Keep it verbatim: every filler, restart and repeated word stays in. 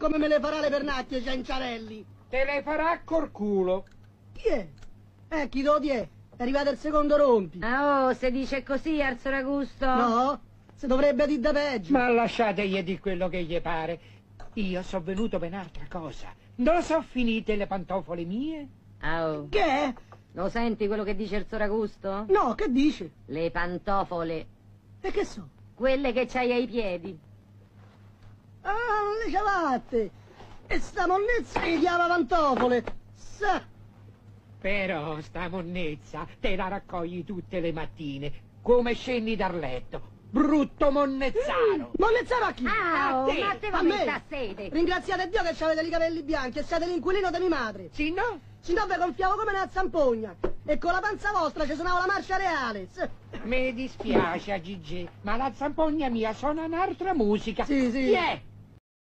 come me le farà le pernacchie, Cianciarelli? Te le farà col culo. Chi è? Eh, chi lo è? È arrivato il secondo rompi. Ah, oh, se dice così, Arzuragusto? No, si dovrebbe dire da peggio. Ma lasciategli di quello che gli pare. Io sono venuto per un'altra cosa. Non so finite le pantofole mie? Ah, oh. Che è? Lo senti quello che dice Arzuragusto? No, che dice? Le pantofole. E che so? Quelle che c'hai ai piedi. Ah, le ciabatte. E sta monnezza che chiama pantofole. Sa. Però sta monnezza te la raccogli tutte le mattine, come scendi dal letto. Brutto monnezzaro! Monnezzaro a chi? Ah, oh, te. ma te va A me? messa a sede. Ringraziate Dio che avete i capelli bianchi e siete l'inquilino di mia madre. Sì, no? Si no ve gonfiavo come una zampogna. E con la panza vostra ci suonava la marcia reale. Sì, Mi dispiace, Gigi, ma la zampogna mia suona un'altra musica. sì. Chi è?